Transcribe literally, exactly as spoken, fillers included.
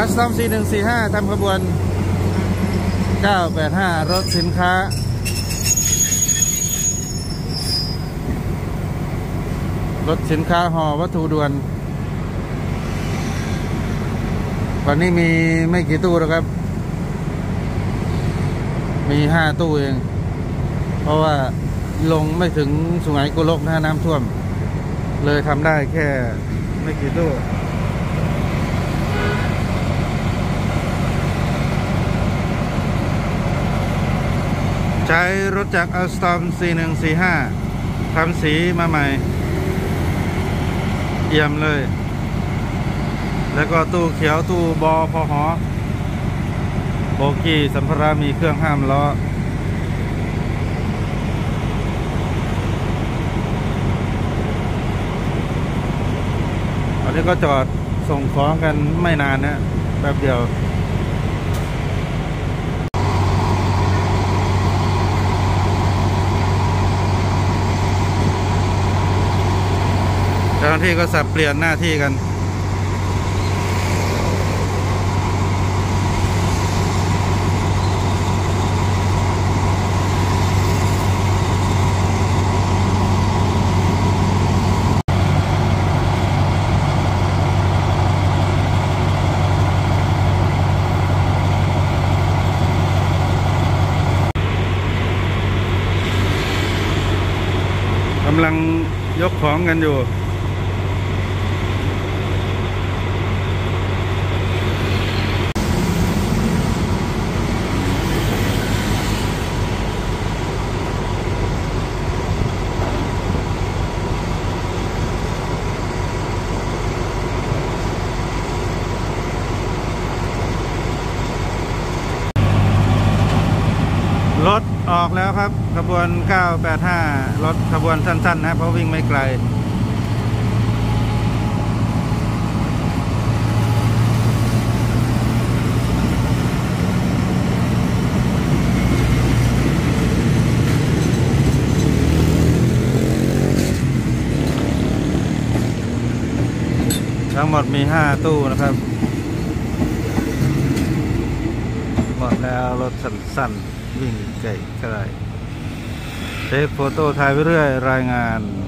สตอมสี่หนึ่งสี่ห้าทำขบวนเก้าแปดห้ารถสินค้ารถสินค้าห่อวัตถุด่วนวันนี้มีไม่กี่ตู้แล้วครับ มีห้าตู้เองเพราะว่าลงไม่ถึงสุไหงโกลกนะน้ำท่วมเลยทำได้แค่ไม่กี่ตู้ใช้รถจากอัลสตอมสี่หนึ่งสี่ห้าทำสีมาใหม่เอี่ยมเลยแล้วก็ตู้เขียวตู้บอพอหอโบกี้สัมภาระมีเครื่องห้ามล้ออันนี้ก็จอดส่งของกันไม่นานนะแป๊บเดียวเจ้าหน้าที่ก็สับเปลี่ยนหน้าที่กันกำลังยกของกันอยู่รถออกแล้วครับขบวนเก้าแปดห้ารถขบวนสั้นๆนะเพราะวิ่งไม่ไกลทั้งหมดมีห้าตู้นะครับหมดแล้วรถสั้นๆวิ่งไกลๆเทคโฟโต้ถ่ายไปเรื่อยรายงาน